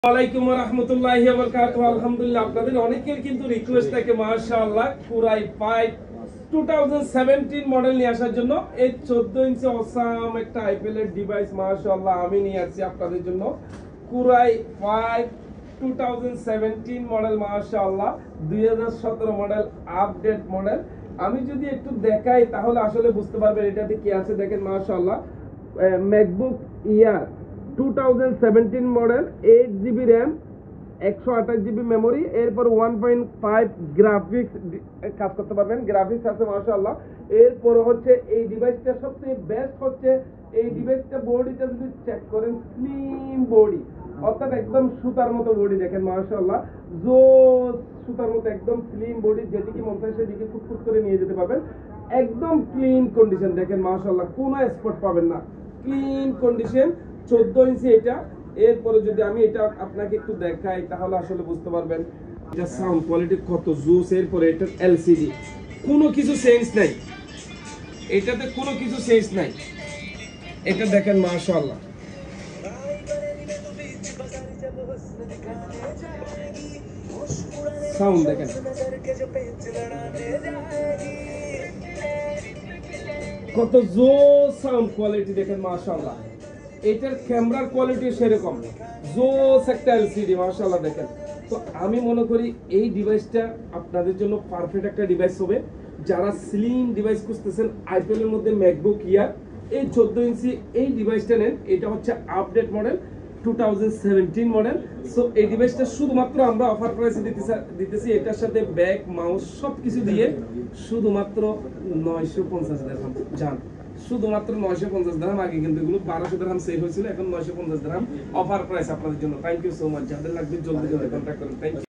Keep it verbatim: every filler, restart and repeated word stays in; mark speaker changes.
Speaker 1: ওয়ালাইকুম ওয়া রাহমাতুল্লাহি ওয়া বারাকাতুহু। আলহামদুলিল্লাহ, আপনাদের অনেকের কিন্তু রিকোয়েস্ট থাকে মাশাআল্লাহ কুরাই ফাইভ দুই হাজার সতেরো মডেল নিয়ে আসার জন্য। এই চোদ্দ ইঞ্চি অসাম একটা আইপিএল এর ডিভাইস মাশাআল্লাহ আমি নিয়ে আসছি আপনাদের জন্য। কুরাই ফাইভ দুই হাজার সতেরো মডেল মাশাআল্লাহ দুই হাজার সতেরো মডেল আপডেট মডেল। আমি যদি একটু দেখাই তাহলে আসলে বুঝতে পারবেন এটাতে কি আছে। দেখেন মাশাআল্লাহ ম্যাকবুক এয়ার দুই হাজার সতেরো মডেল, এইট জিবি র্যাম, একশো আঠাশ জিবি মেমোরি, এরপর ওয়ান পয়েন্ট ফাইভ গ্রাফিক্স কাজ করতে পারবেন, গ্রাফিক্স আছে মাশাআল্লাহ। এরপর হচ্ছে এই ডিভাইসটা সবচেয়ে বেস্ট হচ্ছে এই ডিভাইসটা বডিটা যদি চেক করেন স্লিম বডি, অর্থাৎ একদম সুতার মতো বডি। দেখেন মাশাআল্লাহ জো সুতার মতো একদম স্লিম বডি, যেদিকে মন চায় সেদিকে ফুটফুট করে নিয়ে যেতে পারবেন। একদম ক্লিন কন্ডিশন, দেখেন মাশাআল্লাহ কোনো স্পট পাবেন না, ক্লিন কন্ডিশন। চোদ্দ ইঞ্চি এটা। এরপরে যদি আমি এটা আপনাকে একটু দেখাই তাহলে আসলে বুঝতে পারবেন এটা সাউন্ড কোয়ালিটি কত জোস। এরপরে এটা এলসিডি, কোনো কিছু চেঞ্জ নাই এটাতে, কোনো কিছু চেঞ্জ নাই। এটা দেখেন মাশাআল্লাহ সাউন্ড দেখেন, কত জোস সাউন্ড কোয়ালিটি দেখেন মাশাআল্লাহ। এটার ক্যামেরার কোয়ালিটি সেরকম জোস একটা এলসিডি মাশাআল্লাহ দেখেন। তো আমি মনে করি এই ডিভাইসটা আপনাদের জন্য পারফেক্ট একটা ডিভাইস হবে। যারা স্লিম ডিভাইস খুঁজতেছেন আইপিএল এর মধ্যে ম্যাকবুক এয়ার এই চোদ্দ ইঞ্চি এই ডিভাইসটা নেন। এটা হচ্ছে আপডেট মডেল দুই হাজার সতেরো মডেল। সো এই ডিভাইসটা শুধুমাত্র আমরা অফার প্রাইসে দিতেছি, এটার সাথে ব্যাক মাউস সবকিছু দিয়ে শুধুমাত্র নয়শো পঞ্চাশ দিরহাম জান, শুধুমাত্র নয়শো পঞ্চাশ দিরহাম। আগে কিন্তু এগুলো বারোশো দিরহাম সেল হয়েছিল, এখন নয়শো পঞ্চাশ দিরহাম অফার প্রাইস আপনাদের জন্য। Thank you so much. যাদের লাগবে জলদি জলদি কন্ট্যাক্ট করুন। Thank you.